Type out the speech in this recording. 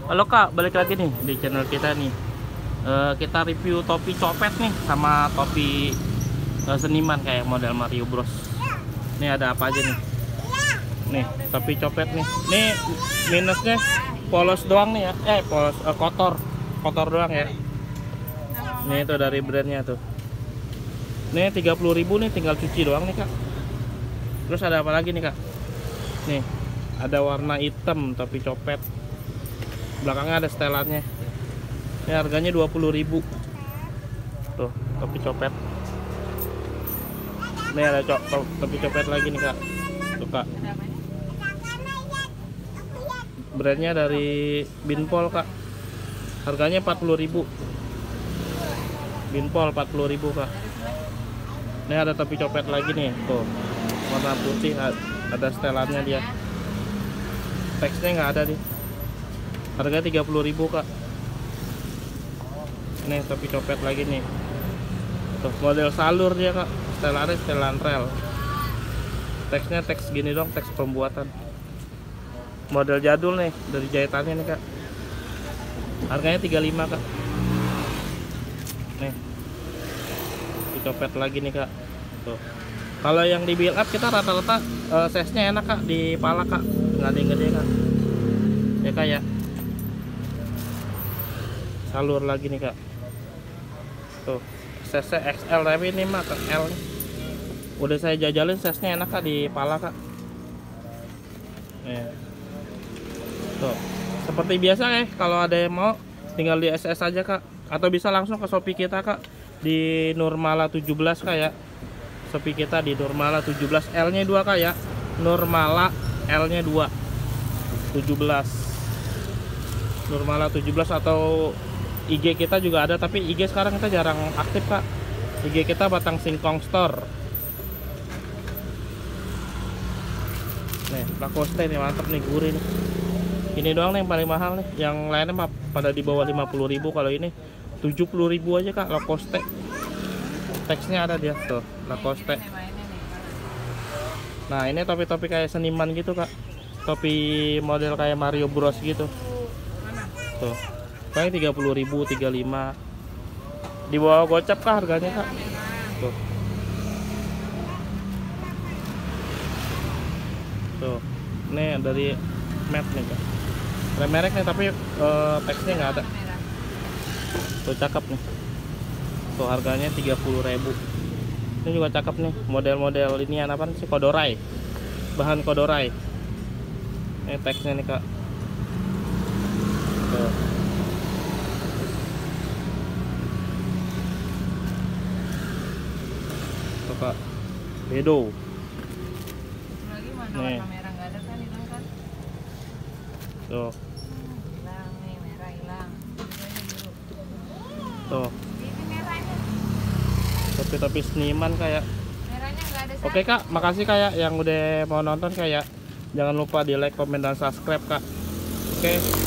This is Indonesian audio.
Halo Kak, balik lagi nih di channel kita nih. Kita review topi copet nih sama topi seniman kayak model Mario Bros. Ini ada apa aja nih? Nih, topi copet nih. Nih minusnya polos doang nih ya. Polos kotor doang ya. Nih itu dari brandnya tuh. Nih 30.000 nih, tinggal cuci doang nih Kak. Terus ada apa lagi nih Kak? Nih, ada warna hitam topi copet. Belakangnya ada setelannya. Ini harganya 20.000. Tuh, topi copet. Ini ada topi copet lagi nih Kak. Tuh Kak. Brandnya dari Binpol Kak. Harganya 40.000. Binpol 40.000 Kak. Ini ada topi copet lagi nih. Tuh, warna putih, ada setelannya dia. Teksnya nggak ada nih. Harga 30.000 Kak. Nih topi copet lagi nih. Tuh, model salur dia Kak. Setelannya setelan rel. Teksnya teks gini dong, teks pembuatan. Model jadul nih, dari jahitannya nih Kak. Harganya 35 Kak. Nih topi copet lagi nih Kak. Tuh. Kalau yang di build up kita rata-rata size-nya enak Kak, di pala Kak. Nggak ada yang gede Kak. Ya Kak ya. Salur lagi nih Kak. Tuh, size XL tapi ini mah ke L nih. Udah saya jajalin, size-nya enak Kak, di pala Kak. Nih. Tuh, seperti biasa ya, kalau ada yang mau tinggal di SS aja Kak, atau bisa langsung ke Shopee kita Kak di Nurmala 17 Kak ya. Shopee kita di Nurmala 17, L-nya 2 Kak ya. Nurmala L-nya 2. 17. Nurmala 17 atau IG kita juga ada, tapi IG sekarang kita jarang aktif Kak. IG kita Batang Singkong Store. Nih, Lacoste nih mantep nih, gurih nih. Ini doang nih yang paling mahal nih. Yang lainnya pada di bawah 50.000. Kalau ini 70.000 aja Kak, Lacoste. Teksnya ada dia tuh, Lacoste. Nah, ini topi-topi kayak seniman gitu Kak. Topi model kayak Mario Bros gitu. Tuh. Paling 30.000, 35. Di bawah gocap Kak harganya Kak. Tuh. Tuh. Ini dari Matte nih Kak. Ada merek nih tapi teksnya nggak ada. Tuh cakep nih. Tuh harganya 30.000. Ini juga cakep nih. Model-model ini apa sih? Kodorai. Bahan kodorai. Ini teksnya nih Kak. Tuh. Kak Bedo lagi mana nih. warna merah nggak ada kan, hilang kan? Tuh. Hilang nih, merah hilang. Tuh. Ini merahnya. Topi-topi seniman kayak. Merahnya nggak ada. Oke Kak, makasih kayak yang udah mau nonton kayak. Jangan lupa di like, komen, dan subscribe Kak. Oke.